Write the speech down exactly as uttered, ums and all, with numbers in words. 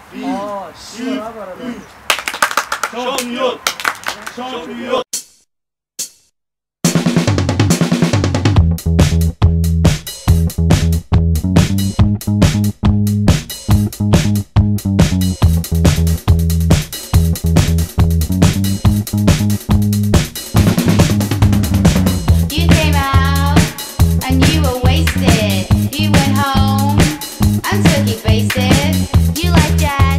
Aa, şi var abi arada. Şampiyon. Şampiyon. You came out and you were wasted. You went home and took it wasted. You like jazz.